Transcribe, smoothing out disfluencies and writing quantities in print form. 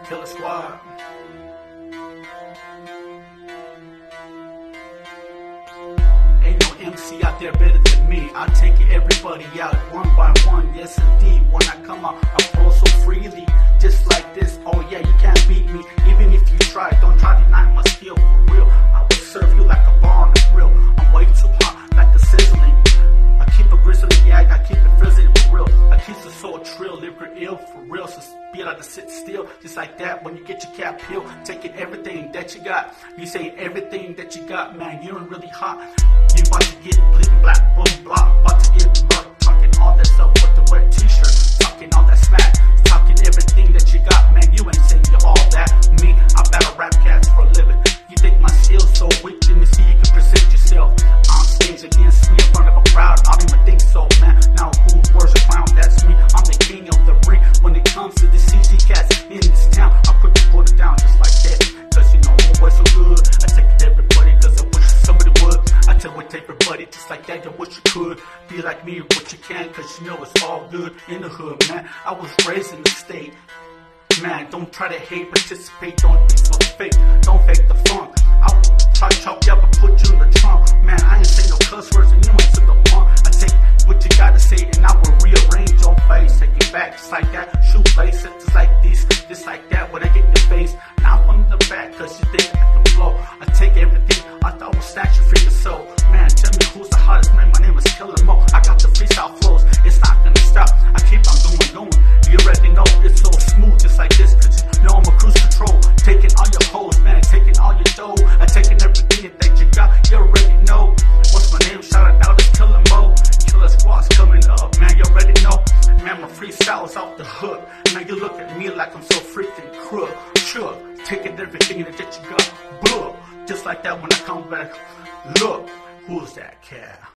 Killer Squad. Ain't no MC out there better than me. I take everybody out one by one, yes indeed. When I come out, I flow so freely, just like this. Oh yeah, you can't beat me, even if you try. Don't try to deny my skill, for real. I will serve you like a bar on the grill. I'm way too hot, like a sizzling. I keep a grizzly, yeah, I keep it frizzling, for real. I keep the soul trill, lyrical ill, for real. So be like to sit still, just like that. When you get your cap peeled, taking everything that you got. You saying everything that you got, man, you ain't really hot. You about to get bleeding black, boom, block. About to get murked, talking all that stuff with the wet t-shirt. Talking all that smack, talking everything that you got, man, you ain't saying all that. Me, I battle rap cats for a living. You think my skills so weak, let me see you can present yourself on stage against me in front of a crowd. I don't even think so, man. Now who's worse a clown? That's me. I'm the king of the ring. When it comes to the CG cats in this town, I put it down just like that. Cause you know homeboy so good. I take it to everybody cause I wish somebody would. I tell it to everybody just like that. I wish you could be like me, what you can, cause you know it's all good in the hood, man. I was raised in the state. Man, don't try to hate, participate, don't be so fake. Don't fake the funk. I will try to chop you up and put you in the trunk. Man, I ain't say no cuss words and you ain't say no punk. I take what you gotta say and I will rearrange your face. Take it back just like that. Shoot lace it just like this, just like that. When I get in your face, now I'm from the back cause you think I can flow. I take everything, I thought I was snatch your freaking soul. Man, tell me who's the hottest, man. My name is Killer Mo. I got the freestyle flows, it's not gonna stop. I keep on going. You already know it's so smooth just like this, cause you know I'm a cruise control. Taking all your hoes, man, taking all your dough. I'm taking everything that you got, you already know. What's my name? Shout it out, it's Killer Mo. Killer Squad's coming up, man, you already know. Man, my freestyle's off the hook. Man, you look at me like I'm so freaking crook. Sure, taking everything that you got, blah. Just like that when I come back. Look, who's that cat?